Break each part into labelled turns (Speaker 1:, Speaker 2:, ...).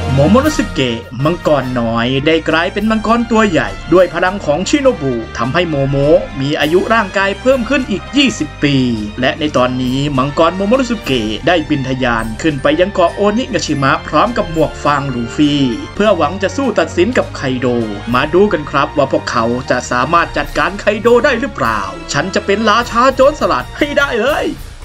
Speaker 1: โมโมโนสึเกะมังกรน้อยได้กลายเป็นมังกรตัวใหญ่ด้วยพลังของชิโนบุทำให้โมโมมีอายุร่างกายเพิ่มขึ้นอีก20ปีและในตอนนี้มังกรโมโมโนสึเกะได้บินทะยานขึ้นไปยังเกาะโอนิงาชิมะพร้อมกับหมวกฟางลูฟี่เพื่อหวังจะสู้ตัดสินกับไคโดมาดูกันครับว่าพวกเขาจะสามารถจัดการไคโดได้หรือเปล่าฉันจะเป็นราชาโจรสลัดให้ได้เลย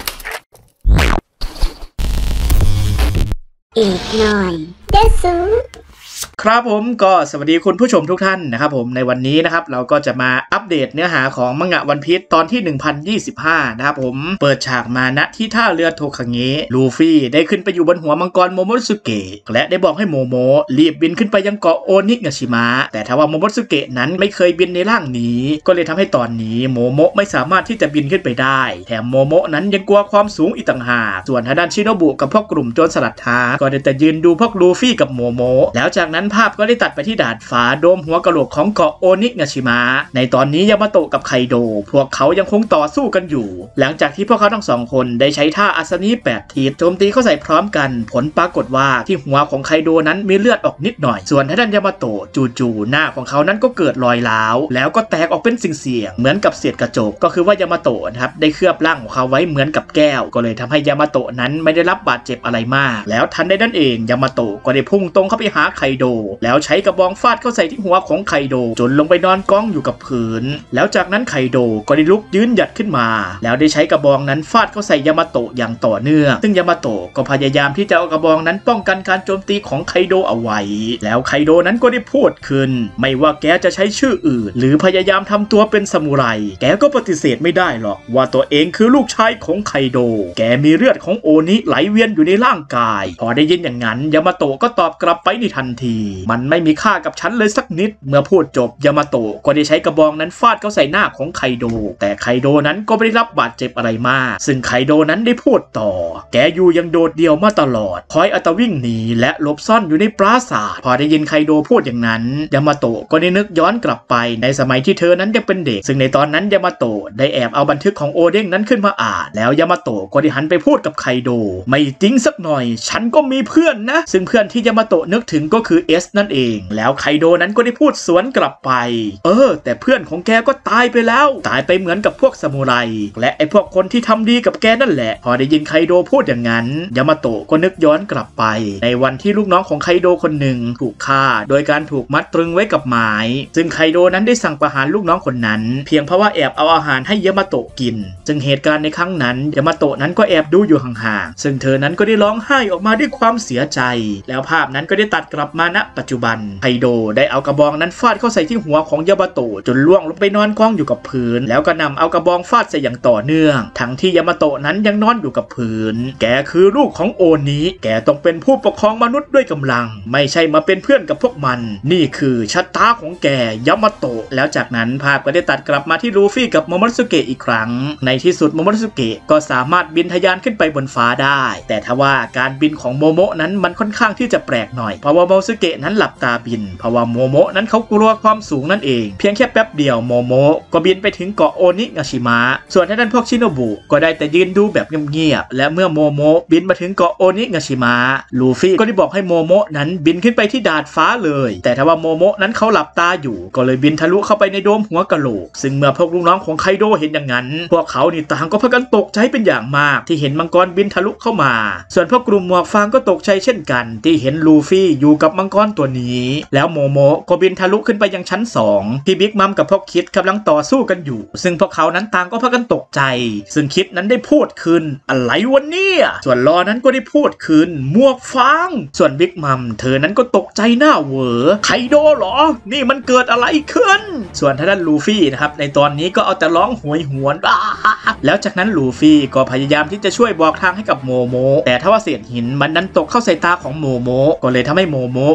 Speaker 2: อีกหน่อยเดซู
Speaker 1: ครับผมก็สวัสดีคุณผู้ชมทุกท่านนะครับผมในวันนี้นะครับเราก็จะมาอัปเดตเนื้อหาของมังงะวันพีซตอนที่1025นะครับผมเปิดฉากมาณที่ท่าเรือโทคังเงะลูฟี่ได้ขึ้นไปอยู่บนหัวมังกรโมโมสึเกะและได้บอกให้โมโมรีบบินขึ้นไปยังเกาะโอนิงาชิมะแต่ทว่าโมโมสึเกะนั้นไม่เคยบินในร่างนี้ก็เลยทำให้ตอนนี้โมโมไม่สามารถที่จะบินขึ้นไปได้แถมโมโมนั้นยังกลัวความสูงอีกต่างหากส่วนทางด้านชิโนบุกับพวกกลุ่มโจรสลัดท้าก็ได้แต่ยืนดูพวกลูฟี่กับโมโมแล้วจากนั้นภาพก็ได้ตัดไปที่ดาดฟ้าโดมหัวกะโหลกของเกาะโอนิงาชิมะในตอนนี้ยามาโตะกับไคโดพวกเขายังคงต่อสู้กันอยู่หลังจากที่พวกเขาทั้งสองคนได้ใช้ท่าอาสนี8ทิศโจมตีเข้าใส่พร้อมกันผลปรากฏว่าที่หัวของไคโดนั้นมีเลือดออกนิดหน่อยส่วนทางด้านยามาโตะจู่ๆหน้าของเขานั้นก็เกิดรอยร้าวแล้วก็แตกออกเป็นเสียงๆเหมือนกับเศษกระจกก็คือว่ายามาโตะนะครับได้เคลือบร่างของเขาไว้เหมือนกับแก้วก็เลยทำให้ยามาโตะนั้นไม่ได้รับบาดเจ็บอะไรมากแล้วทันใดนั้นเองยามาโตะก็ได้พุ่งตรงเข้าไปหาไคโดแล้วใช้กระบองฟาดเข้าใส่ที่หัวของไคโดจนลงไปนอนก้องอยู่กับพื้นแล้วจากนั้นไคโดก็ได้ลุกยืนหยัดขึ้นมาแล้วได้ใช้กระบองนั้นฟาดเข้าใส่ยามาโตะอย่างต่อเนื่องซึ่งยามาโตะก็พยายามที่จะเอากระบองนั้นป้องกันการโจมตีของไคโดเอาไว้แล้วไคโดนั้นก็ได้พูดขึ้นไม่ว่าแกจะใช้ชื่ออื่นหรือพยายามทำตัวเป็นซามูไรแกก็ปฏิเสธไม่ได้หรอกว่าตัวเองคือลูกชายของไคโดแกมีเลือดของโอนิไหลเวียนอยู่ในร่างกายพอได้ยินอย่างนั้นยามาโตะก็ตอบกลับไปในทันทีมันไม่มีค่ากับฉันเลยสักนิดเมื่อพูดจบยามาโตะก็ได้ใช้กระบองนั้นฟาดเข้าใส่หน้าของไคโดแต่ไคโดนั้นก็ไม่ได้รับบาดเจ็บอะไรมากซึ่งไคโดนั้นได้พูดต่อแกอยู่ยังโดดเดี่ยวมาตลอดคอยอัตวิ่งหนีและหลบซ่อนอยู่ในปราสาทพอได้ยินไคโดพูดอย่างนั้นยามาโตะก็ได้นึกย้อนกลับไปในสมัยที่เธอนั้นยังเป็นเด็กซึ่งในตอนนั้นยามาโตะได้แอบเอาบันทึกของโอเด้งนั้นขึ้นมาอ่านแล้วยามาโตะก็ได้หันไปพูดกับไคโดไม่จริงสักหน่อยฉันก็มีเพื่อนนะซึ่งเพื่อนที่ยามาโตะนึกถึงก็คือเอสนั่นเองแล้วไคโดนั้นก็ได้พูดสวนกลับไปแต่เพื่อนของแกก็ตายไปแล้วตายไปเหมือนกับพวกซามูไรและไอพวกคนที่ทำดีกับแกนั่นแหละพอได้ยินไคโดพูดอย่างนั้นยามาโตะก็นึกย้อนกลับไปในวันที่ลูกน้องของไคโดคนหนึ่งถูกฆ่าโดยการถูกมัดตรึงไว้กับไม้ซึ่งไคโดนั้นได้สั่งประหารลูกน้องคนนั้นเพียงเพราะว่าแอบเอาอาหารให้ยามาโตะกินซึ่งเหตุการณ์ในครั้งนั้นยามาโตะนั้นก็แอบดูอยู่ห่างๆซึ่งเธอนั้นก็ได้ร้องไห้ออกมาด้วยความเสียใจแล้วภาพนั้นก็ได้ตัดกลับมาณปัจจุบันไคโดได้เอากระบองนั้นฟาดเข้าใส่ที่หัวของยามาโตะจนล่วงลงไปนอนกองอยู่กับพื้นแล้วก็นำเอากระบองฟาดใส่อย่างต่อเนื่องทั้งที่ยามาโตะนั้นยังนอนอยู่กับพื้นแกคือลูกของโอนิแกต้องเป็นผู้ปกครองมนุษย์ด้วยกำลังไม่ใช่มาเป็นเพื่อนกับพวกมันนี่คือชะตาของแกยามาโตะแล้วจากนั้นภาพก็ได้ตัดกลับมาที่ลูฟี่กับโมโมสึเกะอีกครั้งในที่สุดโมโมสึเกะก็สามารถบินทะยานขึ้นไปบนฟ้าได้แต่ทว่าการบินของโมโมนั้นมันค่อนข้างที่จะแปลกหน่อยเพราะว่าโมโมสึเกะนั้นหลับตาบินเพราะว่าโมโมนั้นเขากลัวความสูงนั่นเองเพียงแค่แป๊บเดียวโมโมก็บินไปถึงเกาะโอนิงาชิมะส่วนทางด้านพวกชิโนบุก็ได้แต่ยืนดูแบบเงียบๆและเมื่อโมโมบินมาถึงเกาะโอนิงาชิมะลูฟี่ก็ได้บอกให้โมโมนั้นบินขึ้นไปที่ดาดฟ้าเลยแต่ทว่าโมโมนั้นเขาหลับตาอยู่ก็เลยบินทะลุเข้าไปในโดมหัวกะโหลกซึ่งเมื่อพวกลูกน้องของไคโดเห็นอย่างนั้นพวกเขานี่ต่างก็พากันตกใจเป็นอย่างมากที่เห็นมังกรบินทะลุเข้ามาส่วนพวกกลุ่มหมวกฟางก็ตกใจเช่นกันที่เห็นลูฟี่อยู่กับมังกรตัวนี้แล้วโมโมก็บินทะลุขึ้นไปยังชั้น2ที่บิ๊กมัมกับพวกคิดกำลังต่อสู้กันอยู่ซึ่งพวกเขานั้นต่างก็พากันตกใจซึ่งคิดนั้นได้พูดขึ้นอะไรวะเนี่ยส่วนลอนั้นก็ได้พูดขึ้นหมวกฟางส่วนบิ๊กมัมเธอนั้นก็ตกใจหน้าเหวอไคโดเหรอนี่มันเกิดอะไรขึ้นส่วนทางด้านลูฟี่นะครับในตอนนี้ก็เอาแต่ร้องหวยหวนแล้วจากนั้นลูฟี่ก็พยายามที่จะช่วยบอกทางให้กับโมโมแต่ถ้าว่าเศษหินมันนั้นตกเข้าใส่ตาของโมโมก็เลยทำให้โมโม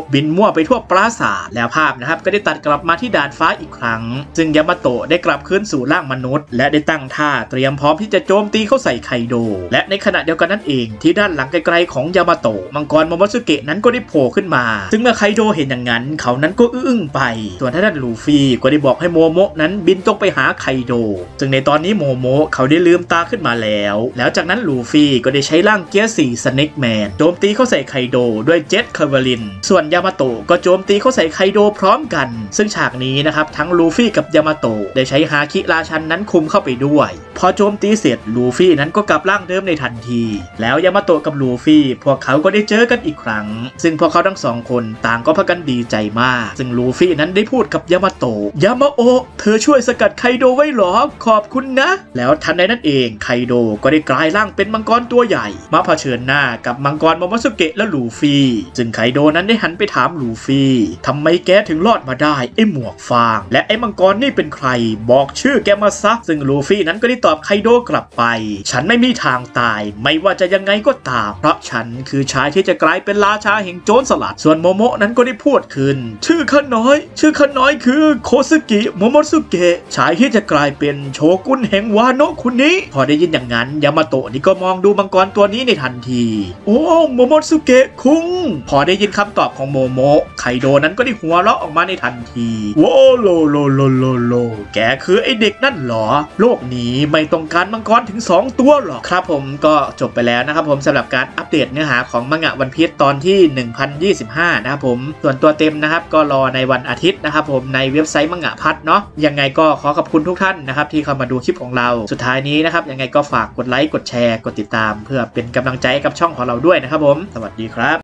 Speaker 1: บินมั่วไปทั่วปราสาทแล้วภาพนะครับก็ได้ตัดกลับมาที่ดาดฟ้าอีกครั้งซึ่งยามาโตะได้กลับคืนสู่ร่างมนุษย์และได้ตั้งท่าเตรียมพร้อมที่จะโจมตีเข้าใส่ไคโดและในขณะเดียวกันนั่นเองที่ด้านหลังไกลๆของยามาโตะมังกรโมโมสึเกะนั้นก็ได้โผล่ขึ้นมาซึ่งเมื่อไคโดเห็นอย่างนั้นเขานั้นก็อึ้งไปส่วนท่านลูฟี่ก็ได้บอกให้โมโมะนั้นบินตรงไปหาไคโดซึ่งในตอนนี้โมโมะเขาได้ลืมตาขึ้นมาแล้วจากนั้นลูฟี่ก็ได้ใช้ร่างเกียร์4 Snake Man โจมตีเข้าใส่ไคโดด้วยเจ็ตคาเวลินส่วนยามาโตะก็โจมตีเข้าใส่ไคโดพร้อมกันซึ่งฉากนี้นะครับทั้งลูฟี่กับยามาโตะได้ใช้ฮาคิราชันนั้นคุมเข้าไปด้วยพอโจมตีเสร็จลูฟี่นั้นก็กลับร่างเดิมในทันทีแล้วยามาโตะกับลูฟี่พวกเขาก็ได้เจอกันอีกครั้งซึ่งพวกเขาทั้งสองคนต่างก็พากันดีใจมากซึ่งลูฟี่นั้นได้พูดกับยามาโตะยามาโอะเธอช่วยสกัดไคโดไว้หรอขอบคุณนะแล้วทันใดนั้นเองไคโดก็ได้กลายร่างเป็นมังกรตัวใหญ่มาเผชิญหน้ากับมังกรโมโมสึเกะและลูฟี่ซึ่งไคโดนั้นได้หันไปถามลูฟี่ทำไมแกถึงรอดมาได้ไอ้หมวกฟางและไอ้มังกรนี่เป็นใครบอกชื่อแกมาซะซึ่งลูฟี่นั้นก็ได้ตอบไคโดกลับไปฉันไม่มีทางตายไม่ว่าจะยังไงก็ตามเพราะฉันคือชายที่จะกลายเป็นราชาแห่งโจรสลัดส่วนโมโมะนั้นก็ได้พูดขึ้นชื่อข้าน้อยคือโคซึกิโมโมสึเกะชายที่จะกลายเป็นโชกุนแห่งวาโนะคนนี้พอได้ยินอย่างนั้นยามาโตะนี่ก็มองดูมังกรตัวนี้ในทันทีโอ้โมโมสึเกะคุงพอได้ยินคำตอบของโมโมะไคโดนั้นก็ได้หัวเราะออกมาในทันทีโว้โลแกคือไอเด็กนั่นเหรอโลกนี้ไม่ต้องการมังกรถึง2ตัวหรอครับผมก็จบไปแล้วนะครับผมสำหรับการอัปเดตเนื้อหาของมังงะวันพีชตอนที่1025นะครับผมส่วนตัวเต็มนะครับก็รอในวันอาทิตย์นะครับผมในเว็บไซต์มังงะพัทเนาะยังไงก็ขอขอบคุณทุกท่านนะครับที่เข้ามาดูคลิปของเราสุดท้ายนี้นะครับยังไงก็ฝากกดไลค์กดแชร์กดติดตามเพื่อเป็นกำลังใจกับช่องของเราด้วยนะครับผมสวัสดีครับ